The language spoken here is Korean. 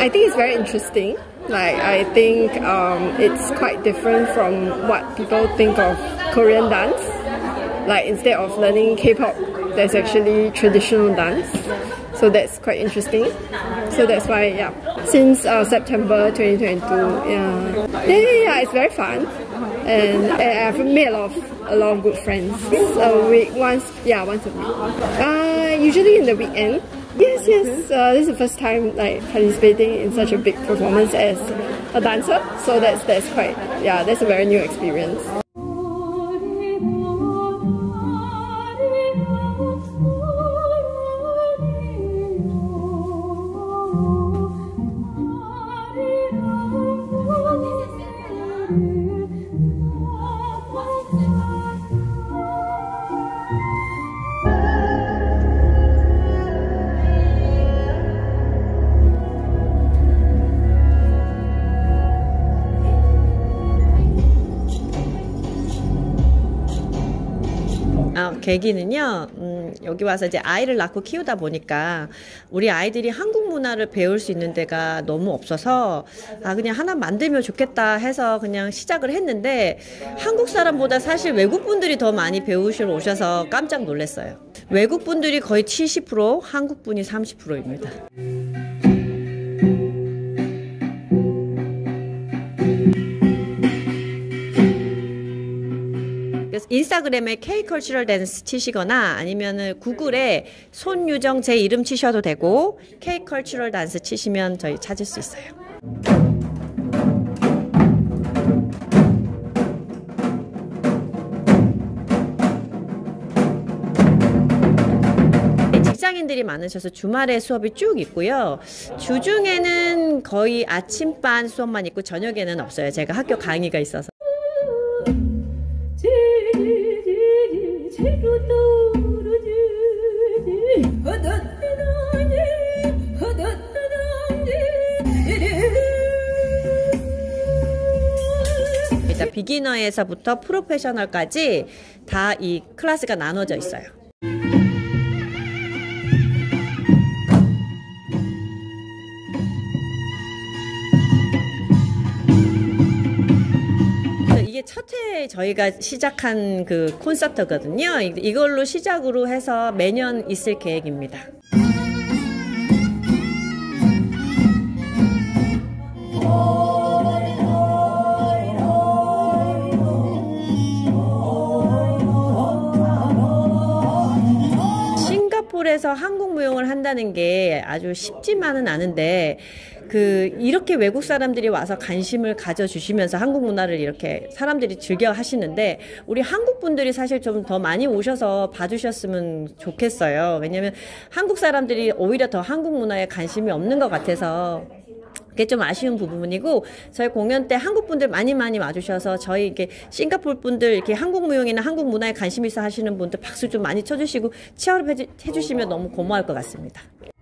I think it's very interesting. Like I think it's quite different from what people think of Korean dance. Like instead of learning K-pop, there's actually traditional dance. So that's quite interesting. So that's why, yeah. Since September 2022, yeah, it's very fun. And I've made a lot of good friends. Once a week. Usually in the weekend. Yes. This is the first time like participating in such a big performance as a dancer. So that's quite, that's a very new experience. 계기는요, 여기 와서 이제 아이를 낳고 키우다 보니까 우리 아이들이 한국 문화를 배울 수 있는 데가 너무 없어서 그냥 하나 만들면 좋겠다 해서 그냥 시작을 했는데 한국 사람보다 사실 외국 분들이 더 많이 배우시러 오셔서 깜짝 놀랐어요. 외국 분들이 거의 70%, 한국 분이 30%입니다. 인스타그램에 K-컬처럴 댄스 치시거나 아니면은 구글에 손유정 제 이름 치셔도 되고 K-컬처럴 댄스 치시면 저희 찾을 수 있어요. 직장인들이 많으셔서 주말에 수업이 쭉 있고요. 주중에는 거의 아침반 수업만 있고 저녁에는 없어요. 제가 학교 강의가 있어서. 일단 비기너에서부터 프로페셔널까지 다 이 클래스가 나눠져 있어요. 이게 첫 해 저희가 시작한 그 콘서트거든요. 이걸로 시작으로 해서 매년 있을 계획입니다. 싱가포르에서 한국 무용을 한다는 게 아주 쉽지만은 않은데 이렇게 외국 사람들이 와서 관심을 가져주시면서 한국 문화를 이렇게 사람들이 즐겨 하시는데 우리 한국 분들이 사실 좀 더 많이 오셔서 봐주셨으면 좋겠어요. 왜냐면 한국 사람들이 오히려 더 한국 문화에 관심이 없는 것 같아서 그게 좀 아쉬운 부분이고 저희 공연 때 한국 분들 많이 와주셔서 저희 이렇게 싱가포르 분들 이렇게 한국 무용이나 한국 문화에 관심 있어 하시는 분들 박수 좀 많이 쳐주시고 치어업 해주시면 너무 고마울 것 같습니다.